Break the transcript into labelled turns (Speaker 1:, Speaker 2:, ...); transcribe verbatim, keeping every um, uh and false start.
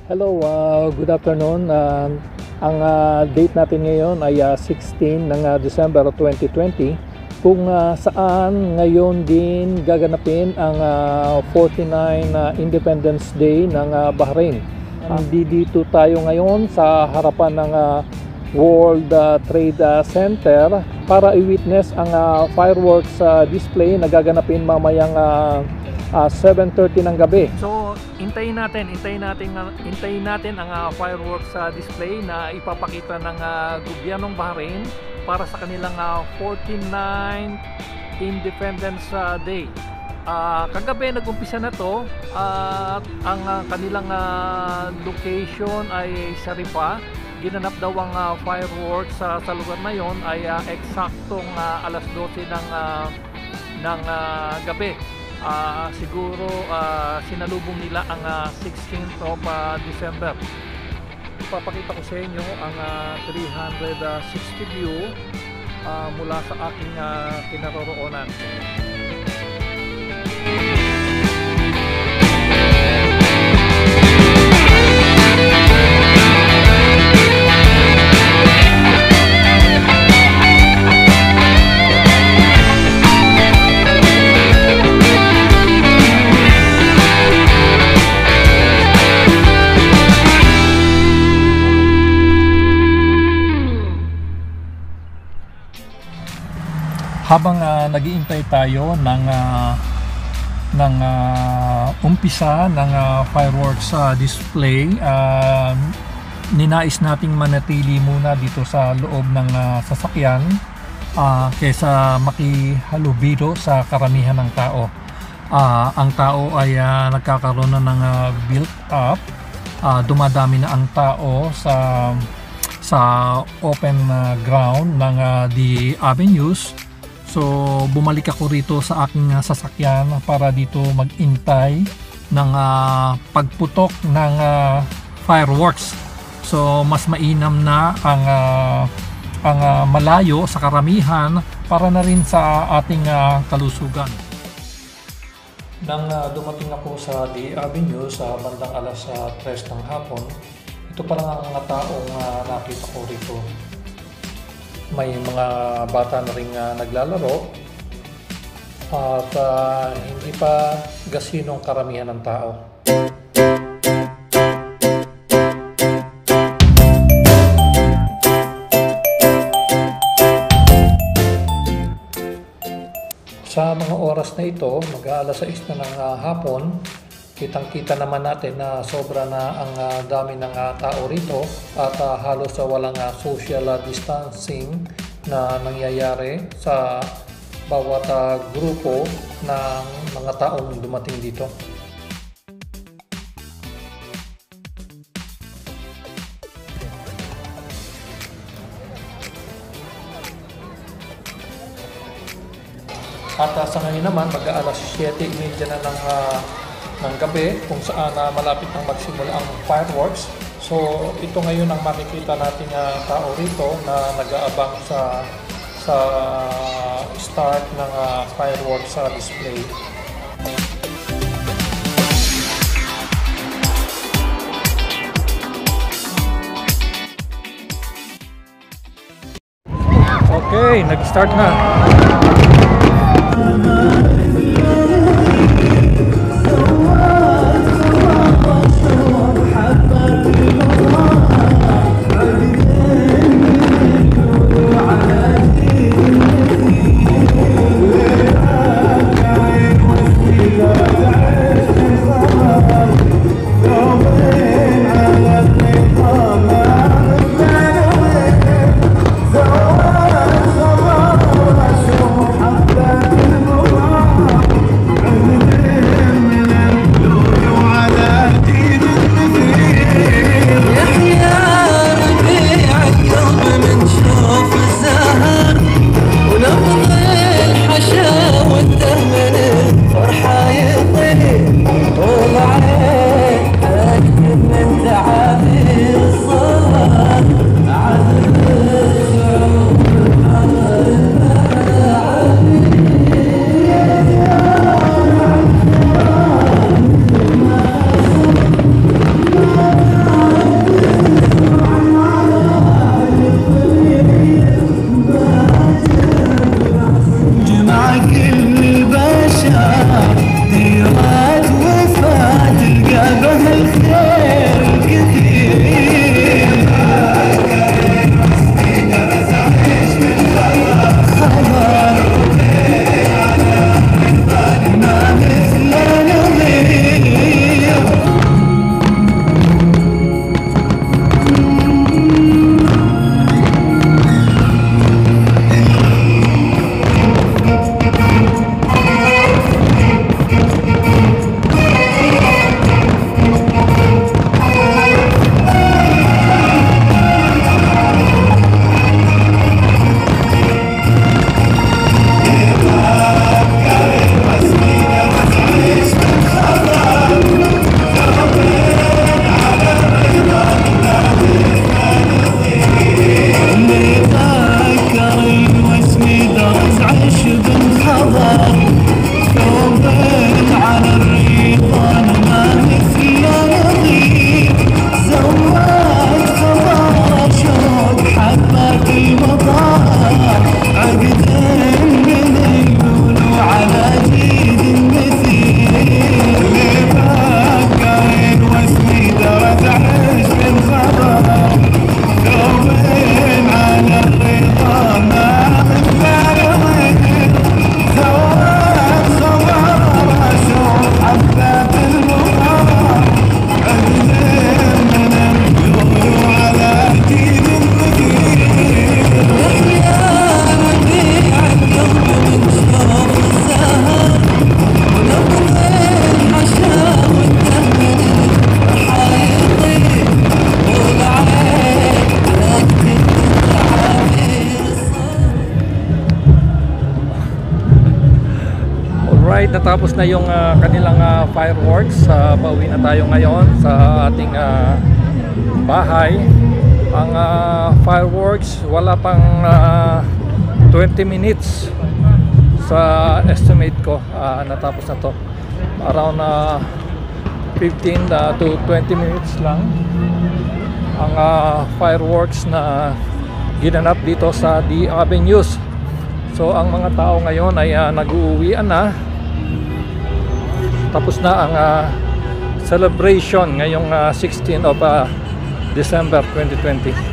Speaker 1: Hello, uh, good afternoon. Uh, ang uh, date natin ngayon ay uh, sixteen ng uh, December twenty twenty, kung uh, saan ngayon din gaganapin ang uh, forty-nine uh, Independence Day ng uh, Bahrain. Hindi dito tayo ngayon sa harapan ng uh, World uh, Trade uh, Center para i-witness ang uh, fireworks uh, display na gaganapin mamayang uh, uh, seven thirty ng gabi. So, hintayin natin, hintayin natin, hintayin natin ang uh, fireworks uh, display na ipapakita ng uh, gobyernong Bahrain para sa kanilang uh, forty-ninth Independence uh, Day. Uh, kagabi nag-umpisa na to at uh, ang uh, kanilang uh, location ay Sharifah. Ginanap daw ang uh, fireworks uh, sa lugar na yon ay uh, eksaktong uh, alas dose ng, uh, ng uh, gabi. Uh, siguro uh, sinalubong nila ang uh, sixteenth of uh, December. Ipapakita ko sa inyo ang uh, three sixty view uh, mula sa aking uh, kinaroroonan. Habang uh, nag-iintay tayo ng uh, ng uh, umpisa ng uh, fireworks uh, display, uh, ninais nating manatili muna dito sa loob ng uh, sasakyan uh, kaysa makihalubilo sa karamihan ng tao. Uh, ang tao ay uh, nagkakaroon na ng uh, built up, uh, dumadami na ang tao sa sa open uh, ground ng uh, the avenues. So bumalik ako rito sa aking uh, sasakyan para dito mag-intay ng uh, pagputok ng uh, fireworks. So mas mainam na ang uh, ang uh, malayo sa karamihan para na rin sa ating uh, kalusugan. Nang uh, dumating ako sa The Avenue sa bandang alas uh, tres ng hapon, ito pa lang ang mga taong uh, nakita ko rito. May mga bata na rin uh, naglalaro at uh, hindi pa gasinong karamihan ng tao. Sa mga oras na ito, mag-aalas sais na ng uh, hapon, kitang-kita naman natin na sobra na ang uh, dami ng uh, tao rito at uh, halos uh, walang uh, social uh, distancing na nangyayari sa bawat uh, grupo ng mga taong dumating dito. At uh, sa ngayon naman, mag-aalas siyete trenta na ng uh, ng gabi kung saan uh, malapit nang magsimula ang fireworks. So ito ngayon ang makikita nating uh, tao rito na nag-aabang sa sa start ng uh, fireworks uh, display. Okay, nag-start na. Alright, natapos na yung ah, kanilang ah, fireworks. Uh, pauwi na tayo ngayon sa ating ah, bahay. Ang ah, fireworks wala pang ah, twenty minutes sa estimate ko, uh, natapos na to. Around uh, fifteen uh, to twenty minutes lang ang uh, fireworks na ginanap dito sa The Avenues. So ang mga tao ngayon ay uh, nag-uuwian na. Tapos na ang uh, celebration ngayong uh, sixteenth of uh, December twenty twenty.